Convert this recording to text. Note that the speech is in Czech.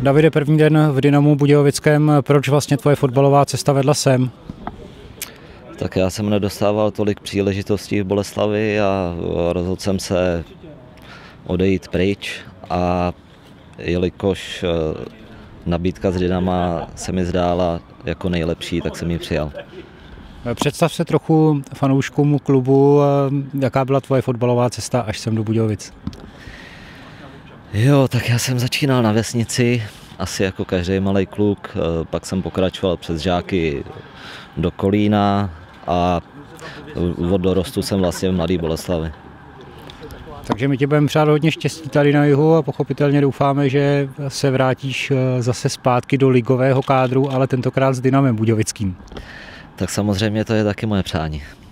Davide, první den v Dynamu Budějovickém, proč vlastně tvoje fotbalová cesta vedla sem? Tak já jsem nedostával tolik příležitostí v Boleslavi a rozhodl jsem se odejít pryč a jelikož nabídka z Dynama se mi zdála jako nejlepší, tak jsem ji přijal. Představ se trochu fanouškům klubu, jaká byla tvoje fotbalová cesta až sem do Budějovic. Jo, tak já jsem začínal na vesnici, asi jako každý malý kluk, pak jsem pokračoval přes žáky do Kolína a od dorostu jsem vlastně v Mladé Boleslavi. Takže my ti budeme přát hodně štěstí tady na jihu a pochopitelně doufáme, že se vrátíš zase zpátky do ligového kádru, ale tentokrát s Dynamem Budějovickým. Tak samozřejmě to je taky moje přání.